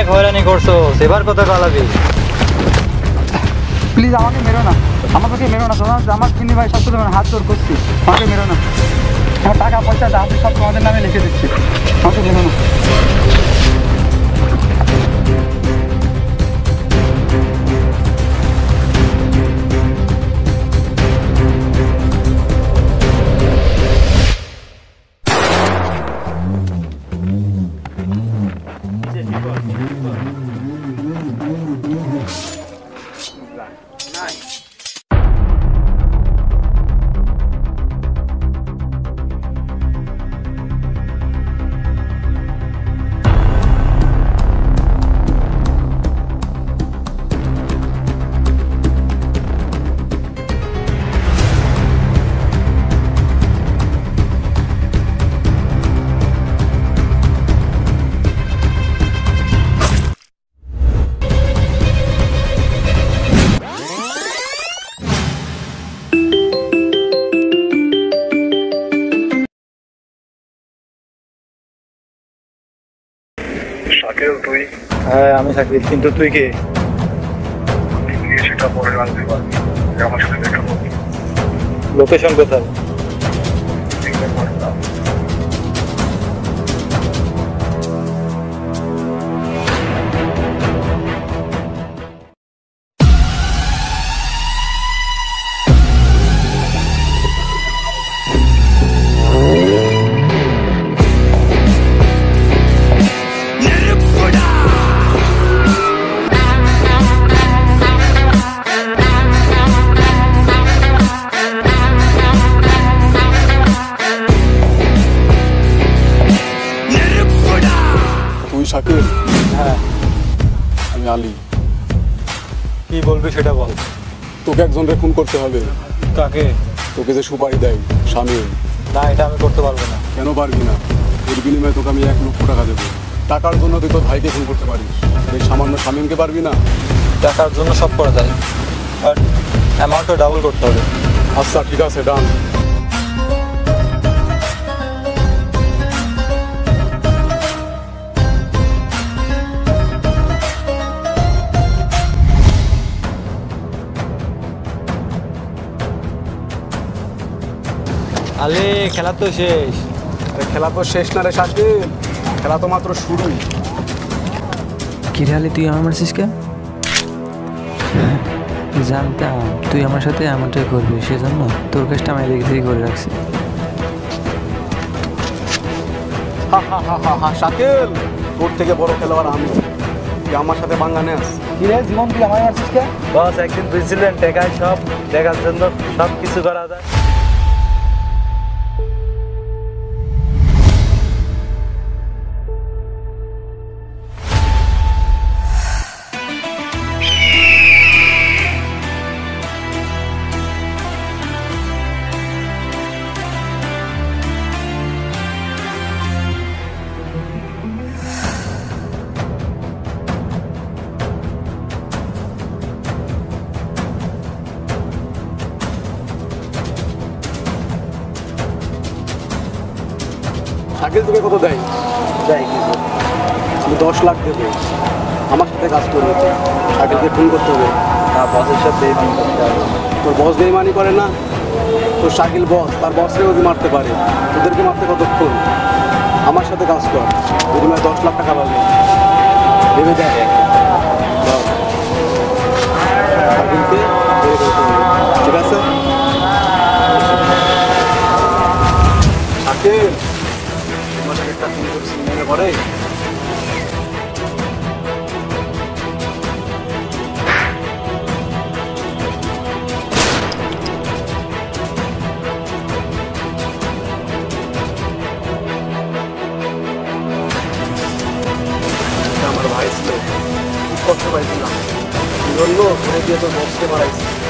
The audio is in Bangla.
অনেক হয়রানি করছো, এবার কত কালাবি? প্লিজ আমাকে মেরো না, আমাকে মেরো না, তোমার আমার চিনি ভাই সব তোমার হাত জোর করছি, আমাকে মেরো না। আমার টাকা পয়সা যা আছে সব তোমাদের নামে লিখে দিচ্ছি, আমাকে মেরো না। হ্যাঁ আমি শাকিল, কিন্তু তুই কে? সেটা পরে জানতে পারবি, আমার সাথে দেখা করবি। লোকেশন কোথায়? শাকিল? হ্যাঁ আমি আলী। কি বলবি সেটা বল। তোকে একজনকে খুন করতে হবে। কাকে? তোকে যে সুপারি দেয় স্বামী। না, এটা আমি করতে পারবো না। কেন পারবি না? এর বিনিময়ে তোকে আমি 1 লক্ষ টাকা দেবো। টাকার জন্য তুই তোর ভাইকে খুন করতে পারিস, এই সামান্য স্বামীকে পারবি না? টাকার জন্য সব করা যায়, বাট অ্যামাউন্টটা ডাবল করতে হবে। আচ্ছা ঠিক আছে, ডান। আলে খেলা তো শেষ। খেলা তো শেষ না রে শাকিল, খেলা তো মাত্র শুরু। কি রে আলী, তুই আমার মারছিস কে? জানতাম তুই আমার সাথে এমনটাই করবি, সেজন্য তোর কাজটা আমি দেখে করে রাখছি। শাকিল, তোর থেকে বড় খেলোয়াড় আমি, তুই আমার সাথে বাঙ্গা নেস? কি রে জীবন, তুই আমার মারছিস কে? বস একদিন বুঝছিলেন টেকায় সব দেখার জন্য সব কিছু করা যায়। শাকিল তোকে কত দেয়? যাই কিছু আমি 10 লাখ দেবো, আমার সাথে কাজ করবে। শাকিলকে খুন করতে হবে। না, বসের সাথে বেইমানি করতে হবে। তোর বস বেইমানি করে না? তোর শাকিল বস, তার বসকে যদি মারতে পারে, তোদেরকে মারতে কতক্ষণ? আমার সাথে কাজ কর, বিনিময়ে 10 লাখ টাকা পাবে। ভেবে দেখ। শাকিলকে ঠিক আছে? শাকিল তোমার সাথে একটা ফোন করছি, মনে পড়ে? আমার ভাই ছিল, খুব কষ্ট পাইছিলাম, জন্য ঘুরে দিয়ে তোর বসকে মারাইছি।